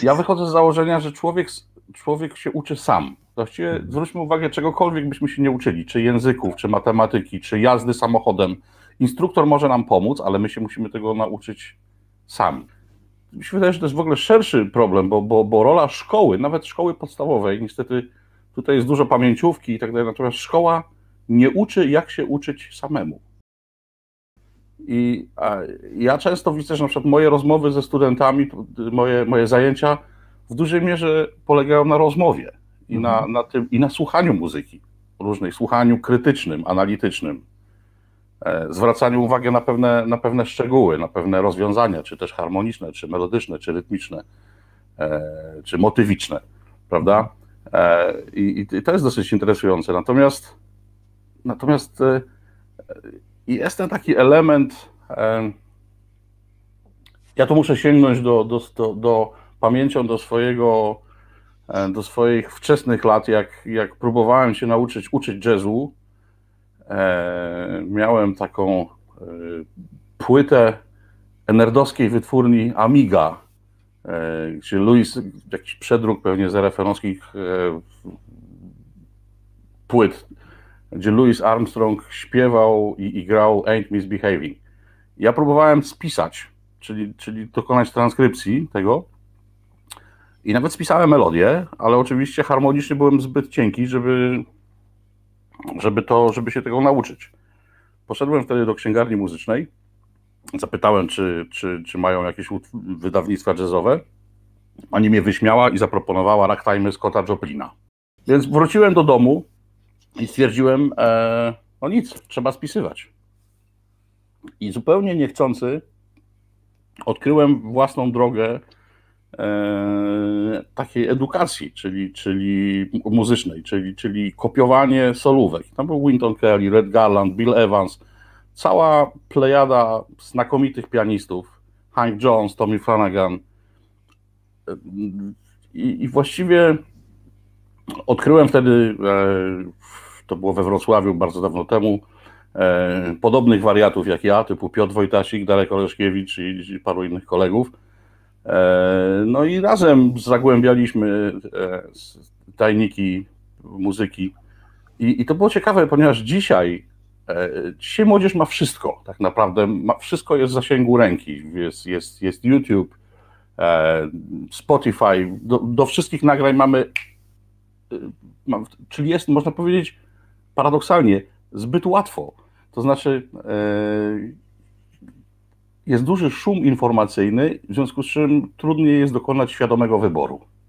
Ja wychodzę z założenia, że człowiek się uczy sam. Właściwie zwróćmy uwagę, czegokolwiek byśmy się nie uczyli, czy języków, czy matematyki, czy jazdy samochodem. Instruktor może nam pomóc, ale my się musimy tego nauczyć sami. Mi się wydaje, że to jest w ogóle szerszy problem, bo rola szkoły, nawet szkoły podstawowej, niestety tutaj jest dużo pamięciówki i tak dalej, natomiast szkoła nie uczy, jak się uczyć samemu. I ja często widzę, że na przykład moje rozmowy ze studentami, moje zajęcia w dużej mierze polegają na rozmowie i na słuchaniu muzyki różnej, słuchaniu krytycznym, analitycznym, zwracaniu uwagi na pewne szczegóły, na pewne rozwiązania, czy też harmoniczne, czy melodyczne, czy rytmiczne, czy motywiczne, prawda? I to jest dosyć interesujące. Natomiast jest ten taki element, ja tu muszę sięgnąć do pamięcią do swoich wczesnych lat, jak próbowałem się uczyć jazzu. Miałem taką płytę nerdowskiej wytwórni Amiga, gdzie jakiś przedruk pewnie z RFN-owskich płyt, gdzie Louis Armstrong śpiewał i grał Ain't Misbehaving. Ja próbowałem spisać, czyli dokonać transkrypcji tego i nawet spisałem melodię, ale oczywiście harmonicznie byłem zbyt cienki, żeby się tego nauczyć. Poszedłem wtedy do księgarni muzycznej, zapytałem, czy mają jakieś wydawnictwa jazzowe. Pani mnie wyśmiała i zaproponowała Ragtime Scotta Joplina. Więc wróciłem do domu i stwierdziłem, no nic, trzeba spisywać. I zupełnie niechcący odkryłem własną drogę takiej edukacji, czyli muzycznej, czyli kopiowanie solówek. Tam był Wynton Kelly, Red Garland, Bill Evans, cała plejada znakomitych pianistów, Hank Jones, Tommy Flanagan. I właściwie odkryłem wtedy, to było we Wrocławiu bardzo dawno temu, podobnych wariatów jak ja, typu Piotr Wojtasik, Darek Oleszkiewicz i paru innych kolegów. No i razem zagłębialiśmy tajniki muzyki. I to było ciekawe, ponieważ dzisiaj młodzież ma wszystko, tak naprawdę. Wszystko jest w zasięgu ręki. Jest YouTube, Spotify, do wszystkich nagrań czyli jest, można powiedzieć, paradoksalnie, zbyt łatwo. To znaczy, jest duży szum informacyjny, w związku z czym trudniej jest dokonać świadomego wyboru.